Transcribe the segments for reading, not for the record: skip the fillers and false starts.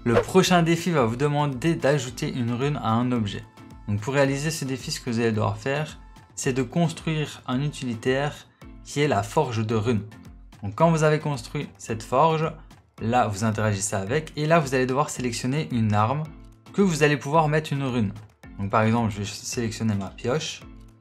Le prochain défi va vous demander d'ajouter une rune à un objet. Donc pour réaliser ce défi, ce que vous allez devoir faire, c'est de construire un utilitaire qui est la forge de runes. Donc quand vous avez construit cette forge, là vous interagissez avec et là vous allez devoir sélectionner une arme que vous allez pouvoir mettre une rune. Donc par exemple, je vais sélectionner ma pioche.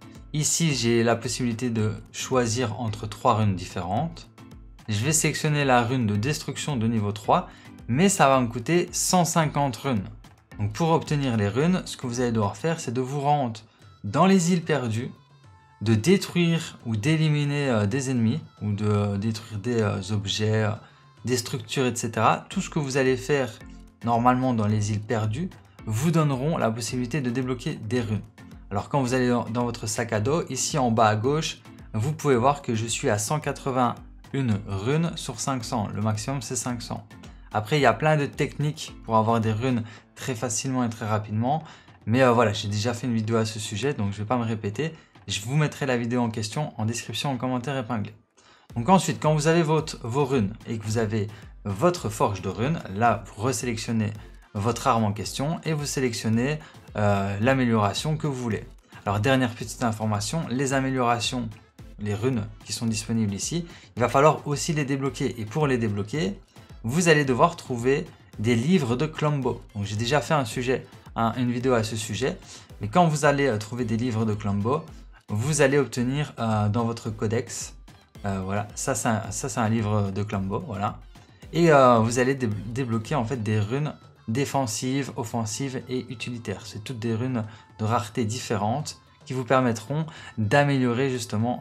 Ici, j'ai la possibilité de choisir entre 3 runes différentes. Je vais sélectionner la rune de destruction de niveau 3, mais ça va me coûter 150 runes. Donc pour obtenir les runes, ce que vous allez devoir faire, c'est de vous rendre dans les îles perdues, de détruire ou d'éliminer des ennemis, ou de détruire des objets, des structures, etc. Tout ce que vous allez faire normalement dans les îles perdues vous donneront la possibilité de débloquer des runes. Alors quand vous allez dans votre sac à dos, ici en bas à gauche, vous pouvez voir que je suis à 181 runes sur 500. Le maximum c'est 500. Après il y a plein de techniques pour avoir des runes très facilement et très rapidement. Mais voilà, j'ai déjà fait une vidéo à ce sujet, donc je ne vais pas me répéter. Je vous mettrai la vidéo en question en description, en commentaire épinglé. Donc ensuite, quand vous avez vos runes et que vous avez votre forge de runes, là vous resélectionnez votre arme en question et vous sélectionnez l'amélioration que vous voulez. Alors dernière petite information, les améliorations, les runes qui sont disponibles ici, il va falloir aussi les débloquer. Et pour les débloquer, vous allez devoir trouver des livres de Klombo. Donc j'ai déjà fait une vidéo à ce sujet. Mais quand vous allez trouver des livres de Klombo, vous allez obtenir dans votre codex, voilà, ça c'est un livre de Klombo, voilà. Et vous allez débloquer en fait des runes défensives, offensives et utilitaires. C'est toutes des runes de rareté différentes qui vous permettront d'améliorer justement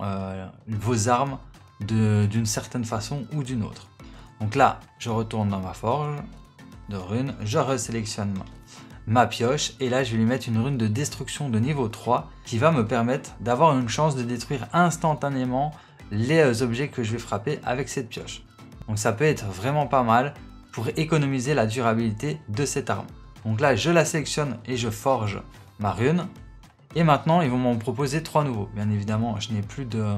vos armes d'une certaine façon ou d'une autre. Donc là, je retourne dans ma forge de runes, je resélectionne ma pioche et là je vais lui mettre une rune de destruction de niveau 3 qui va me permettre d'avoir une chance de détruire instantanément les objets que je vais frapper avec cette pioche. Donc ça peut être vraiment pas mal pour économiser la durabilité de cette arme. Donc là je la sélectionne et je forge ma rune. Et maintenant ils vont m'en proposer 3 nouveaux. Bien évidemment je n'ai plus de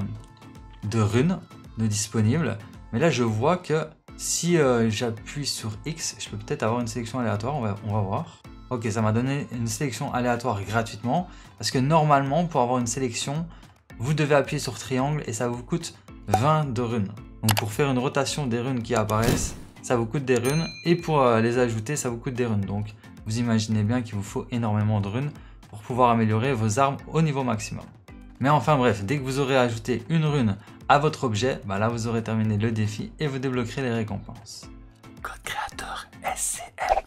runes de disponibles. Mais là je vois que si j'appuie sur X, je peux peut-être avoir une sélection aléatoire, on va voir. Ok, ça m'a donné une sélection aléatoire gratuitement. Parce que normalement pour avoir une sélection, vous devez appuyer sur triangle et ça vous coûte 20 de runes. Donc pour faire une rotation des runes qui apparaissent, ça vous coûte des runes. Et pour les ajouter, ça vous coûte des runes. Donc vous imaginez bien qu'il vous faut énormément de runes pour pouvoir améliorer vos armes au niveau maximum. Mais enfin bref, dès que vous aurez ajouté une rune à votre objet, bah là vous aurez terminé le défi et vous débloquerez les récompenses. Code créateur SCL.